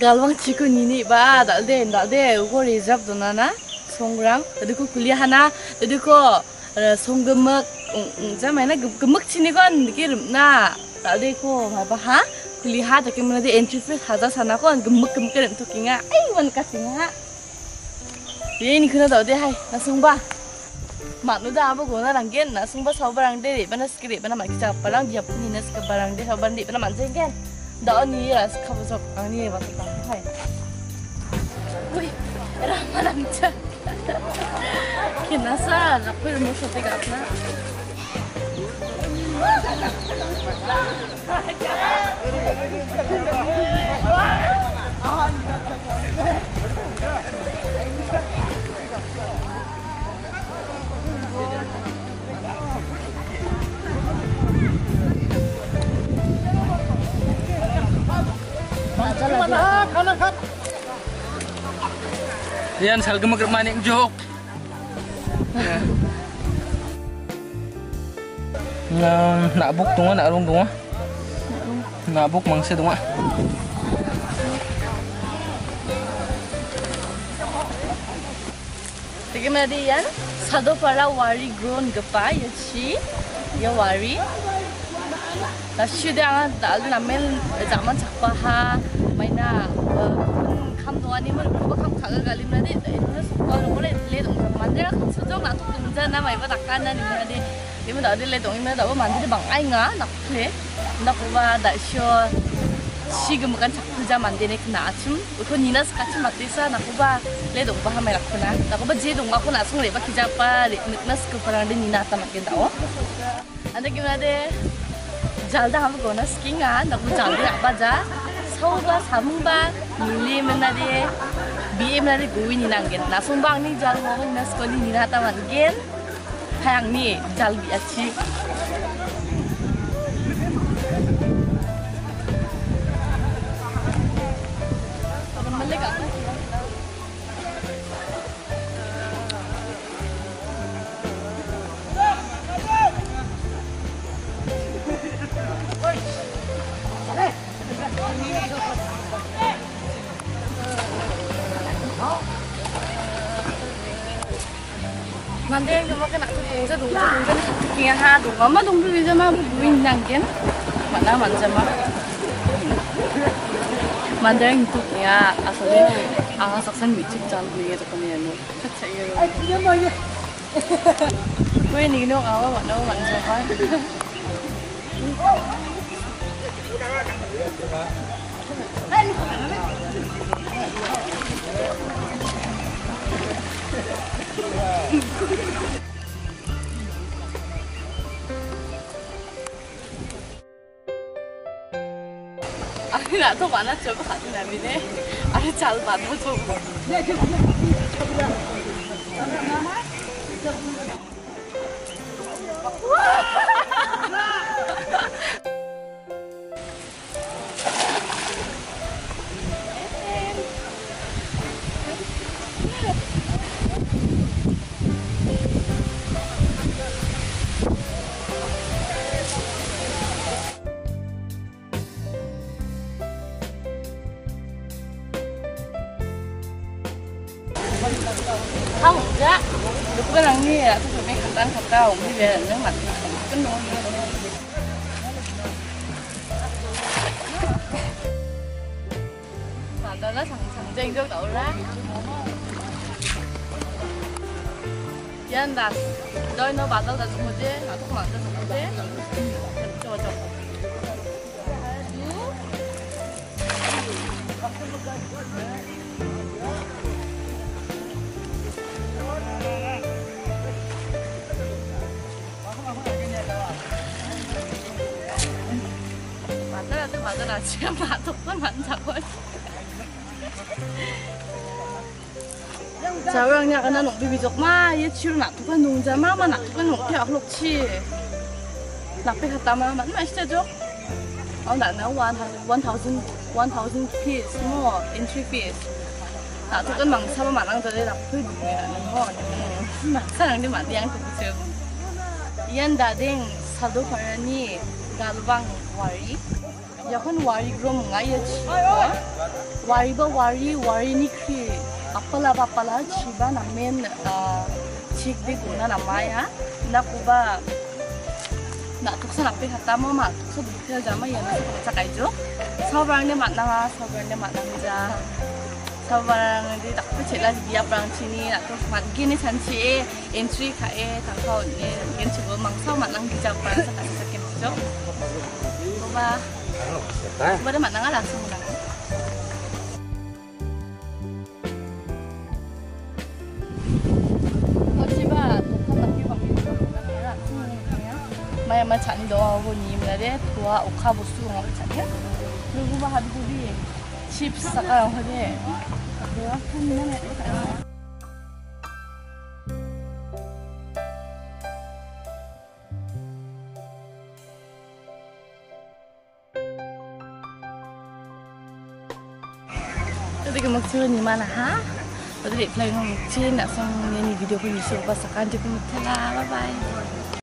galwang chiku nini ba dalde uko reserve dona na songrang tadi ko kuliah hana tadi ko songgemek jamai na gemek chini kon dikirim na dalde ko apa ha kuliah tapi mana di entry fees haza sana kon gemek kan untuk kinga man kasinga ini kena dalde hai na songba manu dah apa guna ranggen na songba sabarang de bana skrip bana maksa parang dia puni nas ke barang de sabar di bana manjengken dah ni ras kabusok ani ba ta hai wih ramah namca kinasa aku mau syuting apa Yan salga manik jok. Nak buk tunga nak rung tunga. Nak buk mangsa tunga. Tegi mana yan sado para wari grown gepa ya chi ya wari. Lalu dia dalam namel zaman cakpaha maina kam doa ni mana kam kagak kali mana deh itu sekolah boleh ledong mandira sejauh nak tu tunja nama ibu takkan ni mana deh ibu dah ada ledong ibu dah mandira bang ay nga nak le nak kuba dah show si gemukan cakpuja mandira kena acum uko nina sekacim matisa nak kuba ledong bah merah kena nak kuba jedong aku nak sung leba kijapa niknas keparang de nina tamat kita oh anda gimana deh jalda ham gona skingan nak kuba jalda apa aja sauba samungba milih menade BM menade guin ninanggen nasumbang ni jal ngomong nas koni ninata manggen hayang ni jal biaci Mandeng cuma kena tungsa kaya ha dong mama dong tuh bisa mah buin nangken mana manja mah mandeng itu ya asalnya angin saksan wicik jalan gue gitu kan ya nu kacanya gue nih nu awal mana manja mah Aku nggak tahu mana coba hati nabi deh. Ada cal banget coba. Không dạ được cái lần như là tôi phải khăn khăn cao bây giờ nó mặt cái nồi mà tao nó thằng trên trước đậu ra chứ anh đặt đôi nó bà tao đặt một chứ nó thuốc mặt tao một chứ cho 맞아라 지금 맛없어 많다고 자왕냐 그나 농비비족 마 예치로 놔두고 농자 마마 놔두고 농태 악록치 납배 갔다 마 맞나 시대죠 나는 1000 piece more entry fees 놔두고 망사바 마랑자리 납배 누구라는 거 사랑들 만디양 듣죠 이안 다댕 사도 파라니 갈방 와리 ya kan wari grom ngai chi wari ni kri apala chiba na men chik de guna na maya na kuba na tuksa na pe khata ma tuksa dikha jama ya na sa kai jo sabar ne matna ja sabar di tak pe chela dia prang chini na to mat gini sanchi entry kha ta kho ne gen chibo mangsa matnang gi ja prang sa ka kem jo ba ba de matnang ala sung na maya macam doa bunyi melade tua ukha busu ngau macam ya. Lalu bahan budi chips sekarang ada. Ada kan mana ada. Tadi kemudian ni mana ha? Tadi play ngomong cina sang ni video pun isu pasakan di pemutera. Bye bye.